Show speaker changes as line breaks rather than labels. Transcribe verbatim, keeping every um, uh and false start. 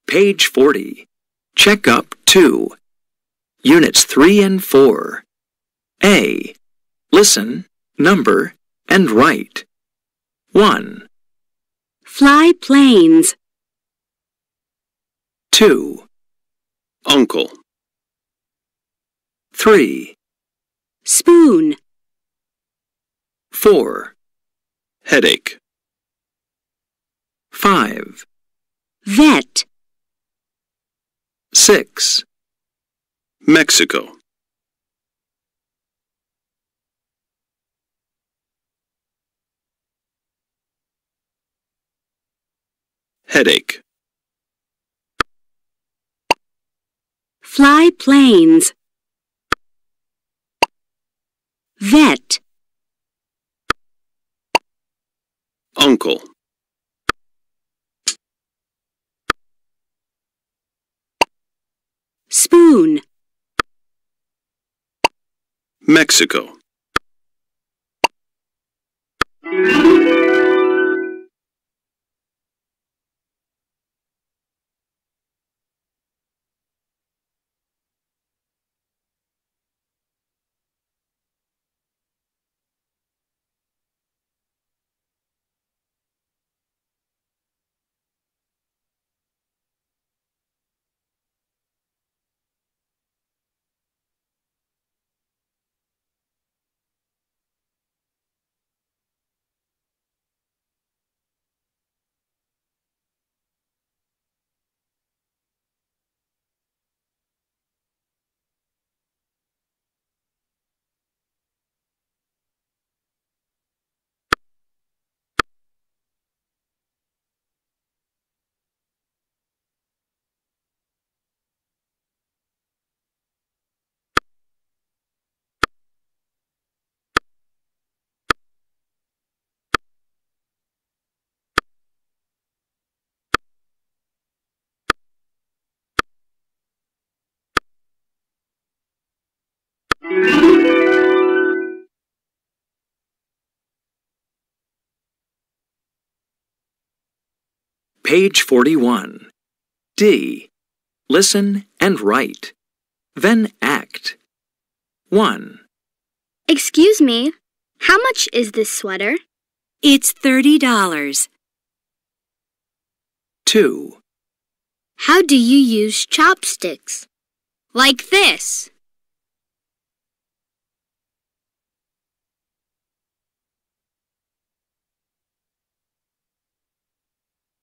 Page forty. Check up two. Units three and four. A. Listen, number, and write. one.
Fly planes.
two.
Uncle.
three.
Spoon.
four.
Headache.
five.
Vet.
six.
Mexico. Headache.
Fly planes. Vet.
Uncle.
Spoon.
Mexico.
Page forty-one. D. Listen and write. Then act. one.
Excuse me, how much is this sweater?
It's thirty dollars.
two.
How do you use chopsticks? Like this.